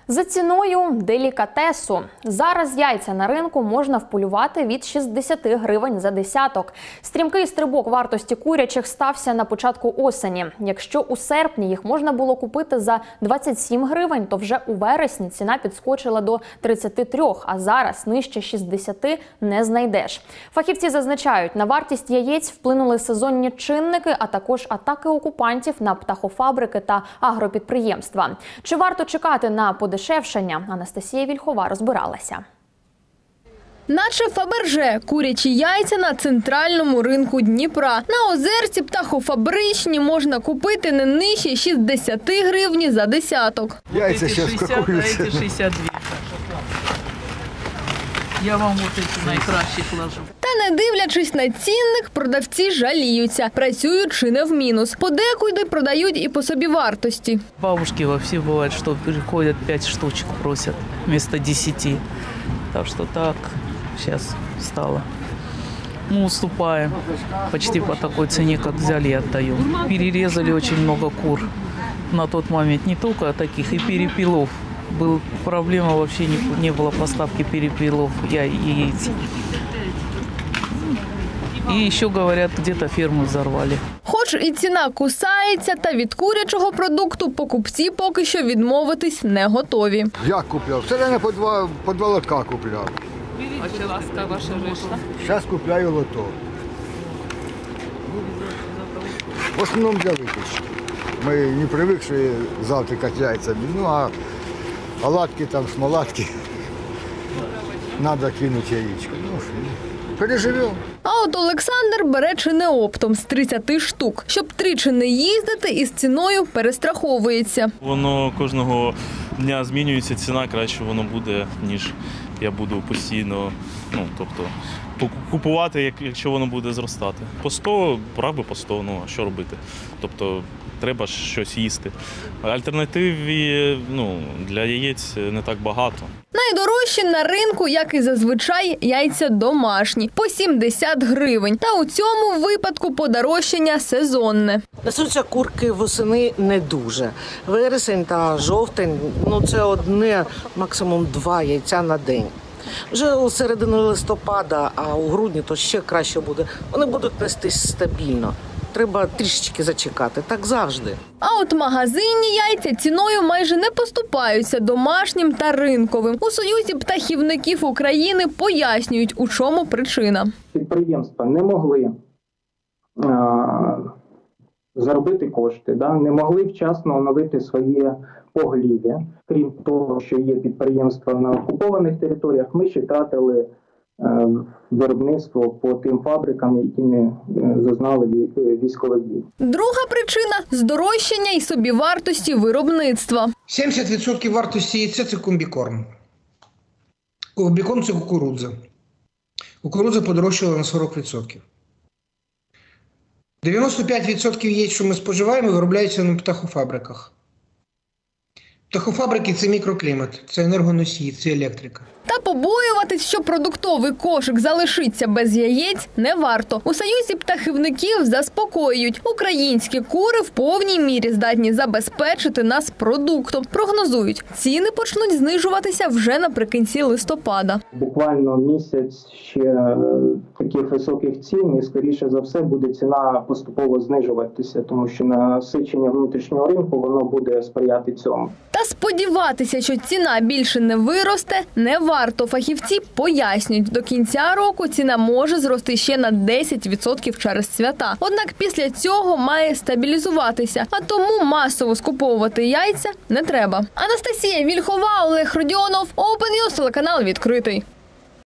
За ціною делікатесу. Зараз яйця на ринку можна вполювати від 60 гривень за десяток. Стрімкий стрибок вартості курячих стався на початку осені. Якщо у серпні їх можна було купити за 27 гривень, то вже у вересні ціна підскочила до 33, а зараз нижче 60 не знайдеш. Фахівці зазначають, на вартість яєць вплинули сезонні чинники, а також атаки окупантів на птахофабрики та агропідприємства. Чи варто чекати на подешевшення? Анастасія Вільхова розбиралася. Наче Фаберже – курячі яйця на центральному ринку Дніпра. На Озерці птахофабричні можна купити не нижче 60 гривень за десяток. Яйця зараз какуються. Яйця 62. Я вам ось ці найкращі кладу. Та не дивлячись на цінник, продавці жаліються. Працюють чи не в мінус. Подекуди продають і по собівартості. Бабушки вообще бывает, что приходят 5 штучек просят вместо 10. Так что так сейчас стало. Ну, уступаем. Почти по такой цене, как взяли, и отдаем. Перерезали очень много кур. На тот момент не только таких, и перепелов. Была проблема, вообще не было поставки перепелов и яиц. И еще, говорят, где-то ферму взорвали. Хоч і ціна кусається, та від курячого продукту покупці поки що відмовитись не готові. Я купляв. Все время по два лотка купляв. А чи ласка ваша вийшла? Зараз купляю лоток. В основному для випічки. Ми не привикли завтракати яйцями. Ну, а оладки там, смолатки. Треба кинути яєчко. Ну, переживемо. А от Олександр бере чи не оптом з 30 штук. Щоб тричі не їздити, із ціною перестраховується. Воно кожного дня змінюється, ціна краще воно буде, ніж я буду постійно, тобто купувати, якщо воно буде зростати. По 100, брав би по 100, а що робити? Тобто треба щось їсти. Альтернатив для яєць не так багато. Найдорожчі на ринку, як і зазвичай, яйця домашні – по 70 гривень. Та у цьому випадку подорожчання сезонне. Несуться курки восени не дуже. Вересень та жовтень – це одне, максимум 2 яйця на день. Вже у середині листопада, а у грудні то ще краще буде. Вони будуть нестись стабільно. Треба трішечки зачекати, так завжди. А от магазинні яйця ціною майже не поступаються домашнім та ринковим. У Союзі птахівників України пояснюють, у чому причина. Підприємства не могли заробити кошти, не могли вчасно оновити своє поголів'я. Крім того, що є підприємства на окупованих територіях, ми ще втратили виробництво по тим фабрикам, які не зазнали військових дій. Друга причина – здорожчання і собівартості виробництва. 70% вартості яйця – це комбікорм. Комбікорм – це кукурудза. Кукурудза подорожчала на 40%. 95% яєць, що ми споживаємо, виробляються на птахофабриках. Птахофабрики – це мікроклімат, це енергоносії, це електрика. Та побоюватись, що продуктовий кошик залишиться без яєць, не варто. У Союзі птахівників заспокоюють. Українські кури в повній мірі здатні забезпечити нас продуктом. Прогнозують, ціни почнуть знижуватися вже наприкінці листопада. Буквально місяць ще таких високих цін і, скоріше за все, буде ціна поступово знижуватися, тому що насичення внутрішнього ринку, воно буде сприяти цьому. Та сподіватися, що ціна більше не виросте, не варто. Фахівці пояснюють, до кінця року ціна може зрости ще на 10% через свята. Однак після цього має стабілізуватися, а тому масово скуповувати яйця не треба. Анастасія Вільхова, Олег Родіонов, Open News, телеканал відкритий.